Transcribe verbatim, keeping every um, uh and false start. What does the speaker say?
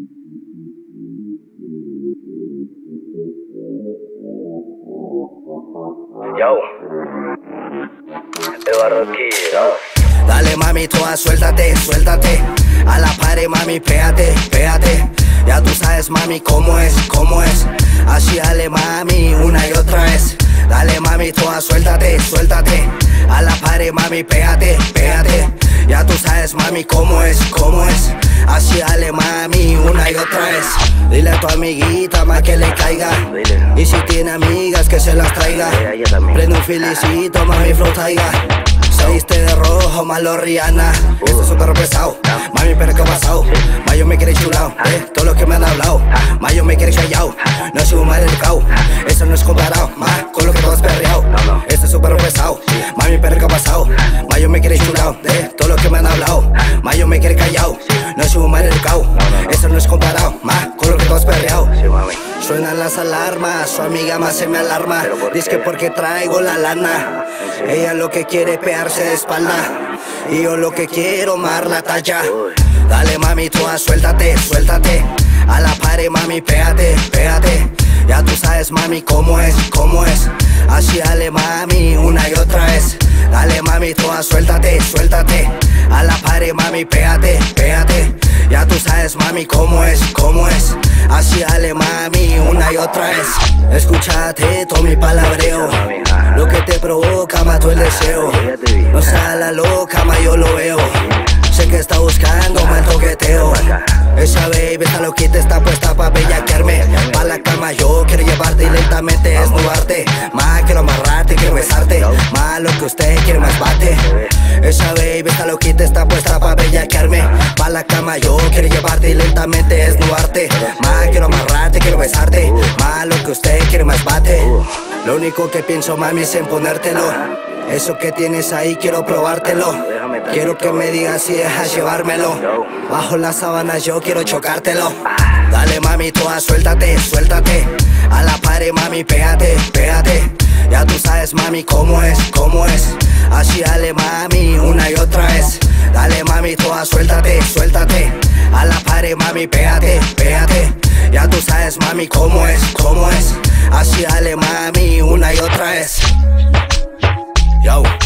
Yo, Eduardo aquí, ¿no? Dale mami, toda suéltate, suéltate. A la pared mami, pégate, pégate. Ya tú sabes mami cómo es, cómo es. Así dale mami, una y otra vez. Dale mami, toda suéltate, suéltate. A la pared mami, pégate, pégate. Ya tú sabes mami cómo es, cómo es. Así dale mami, una y otra vez. Dile a tu amiguita más que le caiga. Y si tiene amigas que se las traiga. Prende un filicito, mami, flow taiga. Saliste de rojo, malo Rihanna. Esto es un perro pesado. Mami, pero ¿qué ha pasado? Mayo me quiere chulao, eh, todo lo que me han hablado. Mayo me quiere callao, no soy un mal educado. Eso no es comparado, ma, con lo que tú has perreado. Esto es un perro pesado. Mami, pero ¿qué ha pasado? Mayo me quiere chulao, eh, todo lo que me han hablado. Mayo me quiere callao, no soy un mal educado. Eso no es comparado, ma, con lo que tú has perreado. Suenan las alarmas, su amiga más se me alarma. Dice que porque traigo la lana. Ella lo que quiere es pegarse de espalda. Y yo lo que quiero, mar la talla. Dale mami, toda suéltate, suéltate. A la pared mami, pégate, pégate. Ya tú sabes mami cómo es, cómo es. Así dale mami, una y otra vez. Dale mami, toda suéltate, suéltate. A la pared mami, pégate, pégate. Ya tú sabes mami cómo es, cómo es. Así dale mami, una y otra vez. Escúchate todo mi palabreo. Lo que te provoca mató el deseo. No sea la loca, ma, yo lo veo. Sé que está buscando mal toqueteo. Esa baby está loquita, está puesta pa' bellaquearme. Pa' la cama yo quiero llevarte y lentamente desnudarte. Ma, quiero amarrarte, quiero besarte. Ma, lo que usted quiere más bate. Esa baby está loquita, está puesta pa' bellaquearme. Pa' la cama yo quiero llevarte y lentamente desnudarte. Ma, quiero amarrarte, quiero besarte. Ma, lo que usted quiere más bate. Lo único que pienso mami es en ponértelo. Eso que tienes ahí quiero probártelo. Quiero que me digas si dejas llevármelo. Bajo las sábanas yo quiero chocártelo. Dale mami, toda suéltate, suéltate. A la pared mami, pégate, pégate. Ya tú sabes mami cómo es, cómo es. Así dale mami, una y otra vez. Dale mami, toda suéltate, suéltate. A la pared mami, pégate, pégate. Ya tú sabes mami cómo es, cómo es. Así dale mami, una y otra vez. Yo.